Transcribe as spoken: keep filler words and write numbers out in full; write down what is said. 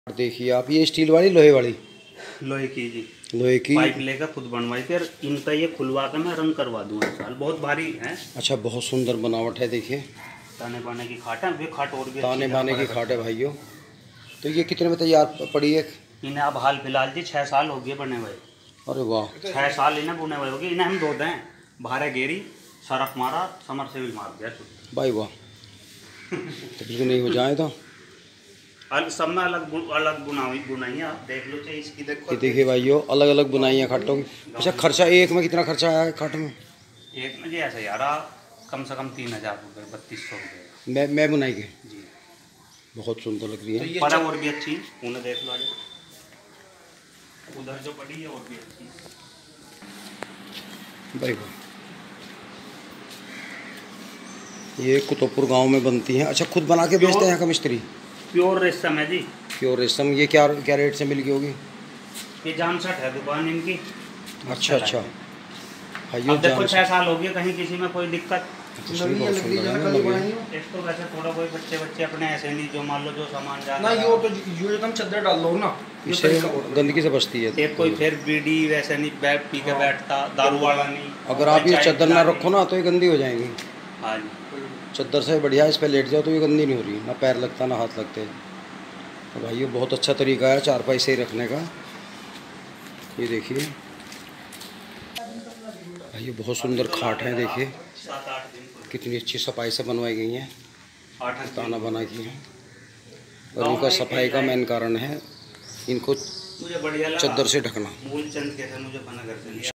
देखिए आप, ये स्टील वाली लोहे वाली लोहे की जी, लोहे की पाइप लेकर खुद बनवाई थी और इनका ये खुलवा कर मैं रंग करवा दूंगा इस साल। बहुत भारी है। अच्छा, बहुत सुंदर बनावट है। देखिए ताने बाने की खाट है, वे खाट और भी ताने अच्छी बाने की है खाट है भाइयों। तो ये कितने में तैयार पड़ी है? इन्हें अब हाल फिलहाल जी छः साल हो गए बने हुए। अरे वाह, छः साल इन्हें बुने हुए हो गए। इन्हें हम धो दें, भारे गेरी सरफ मारा, समर से भी मार दिया भाई वाह। तो बिल्कुल नहीं हो जाए तो अलग सब में अलग बु, अलग बुनाई बुनाई है। आप देख लो चाहिए इसकी, देखो ये देखिए भाइयों, अलग अलग बुनाई है खाटों की। अच्छा, खर्चा एक में कितना खर्चा आया है खाट में? एक में जी ऐसे यार कम से कम तीन हज़ार रुपये, बत्तीस सौ रुपये मैं मैं बुनाई के। जी। बहुत सुंदर लग रही है। तो पर और भी अच्छी, उन्हें देख लो, उधर जो पड़ी है और भी अच्छी भाई वाह। ये कुतुबपुर गांव में बनती हैं। अच्छा, खुद बना के बेचते हैं यहाँ का मिस्त्री? प्योर रेशम है जी। प्योर रेशम। ये क्या क्या रेट से मिल गई होगी? ये जानसठ है दुकान इनकी। अच्छा अच्छा अब देखो छः साल हो गए, कहीं किसी में कोई दिक्कत नहीं है। एक तो वैसे थोड़ा कोई बच्चे बच्चे अपने ऐसे नहीं, जो मान लो जो सामान जा ना यो तो यो एकदम चद्दर डाल लो ना, इससे गंदगी से बचती है। एक कोई फिर बीड़ी वैसे नहीं बैठ पी के बैठता, दारू वाला नहीं। अगर आप ये चद्दर ना रखो ना तो ये गंदी हो जाएंगी। हाँ जी, चद्दर से बढ़िया इस पर लेट जाओ तो ये गंदी नहीं हो रही, ना पैर लगता ना हाथ लगते। तो भाई ये बहुत अच्छा तरीका है चार पैसे ही रखने का। ये देखिए भाई, ये बहुत सुंदर खाट है। देखिए सात आठ दिन कितनी अच्छी सफाई से बनवाई गई हैं, आठ ताना बना की है। और इनका सफाई का मेन कारण है इनको मुझे बढ़िया लगा चद्दर से ढकना। मूलचंद कैसे मुझे अपना घर से लिया।